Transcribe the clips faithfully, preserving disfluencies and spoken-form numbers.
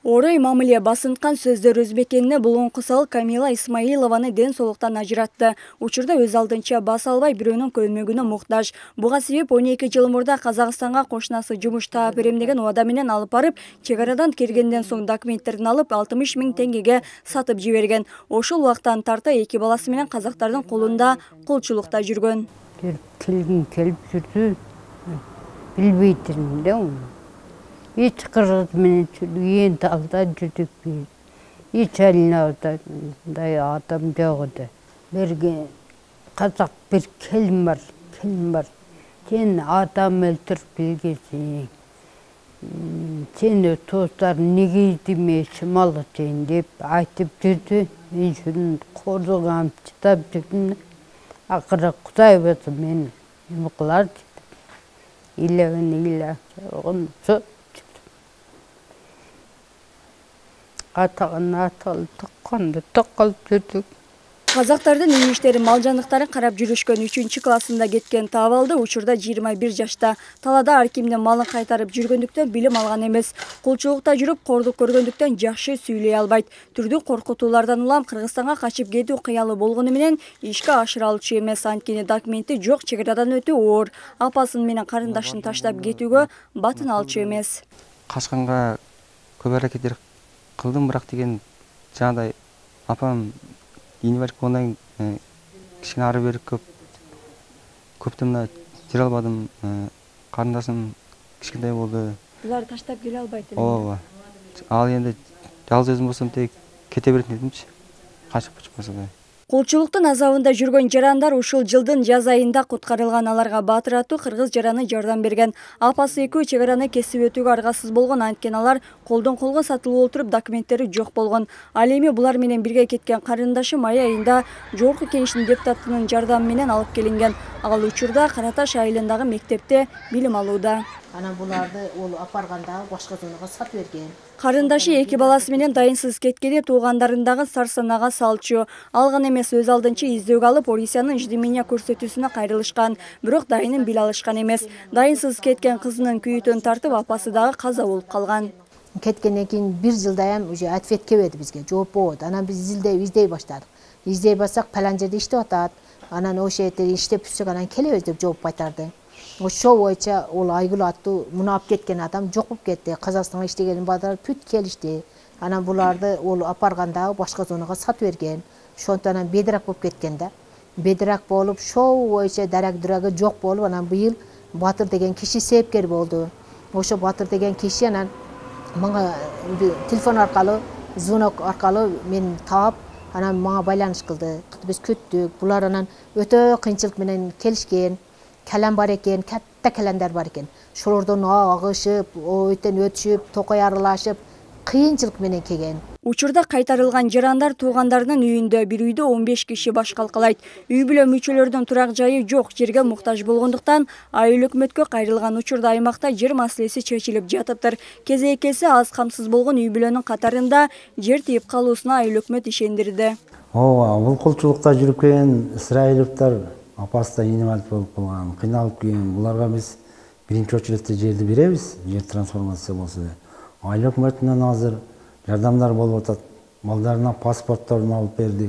Орой мамиле басынткан сөздөр өзбекенне булгун кысал Камила Исмаилованы ден соолуктан ажыратты. Учурда өз алдынча бас албай бирөөнүн көмөгүнө муктаж. Буга себеп он эки жыл мурда Казакстанга кошунасы жумуш таап берем деген убада менен алып барып, чек арадан киргенден соң документтерин алып алтымыш миң теңгеге сатып жиберген. Ошол убактан тарта эки баласы менен казактардын колунда колчулукта жүргөн. Келгин келип жүрдү. Билбейтин да. Hiç kırık meni yeni dalda cüdük bir. Hiç eline aldı. Dayı adam yoktu. Bir kazak bir kelim var. Kelim var. Sen adam öldürüp bilgesin. Seni tozlar ne giydime şımalı sen deyip aytıp durdu. Ben şunu korduğum çıtap çıktım. Akıra kutay olsun beni. Mıklar çıktı. İlleğin illa. Onu çok. Атағын аталы тұққанды тұққалып жүрдік. Казактардын үймүштери мал жаныктарын карап жүрүшкөн үчүнчү классында кеткен Табалды учурда жыйырма бир жашта. Талада ар кимдин малын кайтарып жүргөндүктөн билим алган эмес. Кулчулукта жүрүп кордук көргөндүктөн жакшы сүйлөй албайт. Түрдүү коркутуулардан улам Кыргызстанга качып кетүү кыялы болгону менен ишке ашыра алчу эмес. Анткени документи жок, чек арадан өтүү оор. Апасын менен карындашын таштап кетүүгө батын алчу эмес. Качканга көп аракеттер кылдым, бирок деген жандай апам инвалид болғандан кейін кішкене ары бері көп көптен мына жүре албадым. Карындашым кичкентай болду. Булар таштап келе албайт эле. Ооба. Ал енді жалгыз өзүм болсом тек кете беретін едимчи. Качып чыкпаса да. Колчулуктун азабында жүргөн жарандар ушул жылдын жаз айында куткарылган. Аларга Батыр аттуу кыргыз жараны жардам берген. Апасы экөө чек араны кесип өтүүгө аргасыз болгон, анткени алар колдон колго сатылып отуруп документтери жок болгон. Ал эми булар менен бирге кеткен карындашы май айында Жогорку Кеңештин депутатынын жардамы менен алып келинген. Ал учурда Караташ айылындагы мектепте билим алууда. Ана буларды ол апарганда башка зонага сатып берген. Карындашы эки баласы менен дайынсыз кеткенде туугандарындагы сарсанага салчу. Алган эмес, өз алдынча издөөгө алып Орисиянын ждемения көрсөтүүсүнө кайрылышкан. Бирок дайынын биле алышкан эмес. Дайынсыз кеткен кызынын күйүтөн тартып апасы дагы каза болуп калган. Кеткенден кийин бир жылдайам уже ответ келбеди бизге, жооп болбоду. Анан биз издей издей баштадык. Издей бассак палан жерде иштеп атат. Анан ошол жерде иштеп түшсөк анан келебиз деп жооп кайтарды. Ошол боюнча ол Айгүл аттуу муну алып кеткен адам жок болуп кетти. Казакстанга иштеген бадар бүт келишти. Анан буларды ол апарганда башка зонага сатып берген. Ошондон анан бедирак болуп кеткен да. Бедирак болуп, шоу боюнча дарак дурагы жок болуп, анан быйыл Батыр деген киши себепкер болду. Ошо Батыр деген киши анан мага телефон аркылуу, звонок аркылуу мен таап, анан мага байланыш кылды. Биз күттүк. Булар анан өтө кыйынчылык менен келишкен. Калам бар экен, катта каламдар бар экен. Шолордон агышып, өйтөн өтүшүп, токой аралашып, кыйынчылык менен келген. Учурда кайтарылган жарандар туугандарынын үйүндө, бир үйдө он беш киши баш калкалайт. Үй бүлө мүчөлөрүнүн турак жайы жок, жерге муктаж болгондуктан айыл өкмөткө кайрылган учурда аймакта жер маселеси чечилип жатыптыр. Кезекеси аз камсыз болгон үй бүлөнүн катарында жер тийип калуусуна айыл өкмөт ишендирди. Ооба, бул колчулукта жүрүп келген исраиловдор апасы да инвалид болуп калган, кыйналып келген. Буларга биз биринчи очередте жерди беребиз, жер трансформация болсо да. Айыл өкмөтүнөн азыр жардамдар болуп атат. Балдарына паспортторун алып бердик.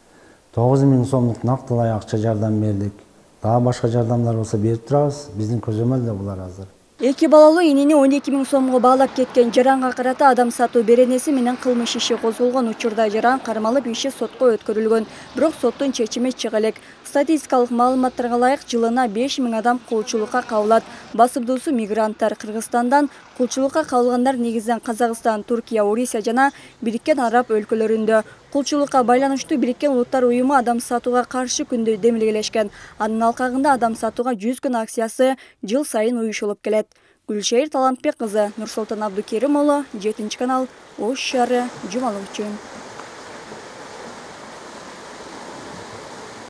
тогуз миң сомдук нактылай акча жардам бердик. Дагы башка жардамдар болсо берип турабыз. Биздин көзөмөлдө булар азыр. Эки балалуу инини он эки миң сомго баалап кеткен жаранга карата адам сатуу беренеси менен кылмыш иши козголгон. Учурда жаран кармалып иши сотко өткөрүлгөн. Бирок соттун чечими чыга элек. Статистикалык маалыматтарга ылайык жылына беш миң адам кулчулукка кабылат. Басымдуусу мигранттар. Кыргызстандан кулчулукка кабылгандар негизинен Казакстан, Туркия, Орисия жана Бириккен Араб өлкөлөрүндө. Кулчулукка байланыштуу Бириккен Улуттар уюму адам сатууга каршы күндү демилгелешкен. Анын алкагында адам сатууга жүз күн акциясы жыл сайын уюшулуп келет. Гүлшайыр Талантбек кызы, Нурсултан Абдукерим уулу, жетинчи канал, Ош шаары, Жумалык үчүн.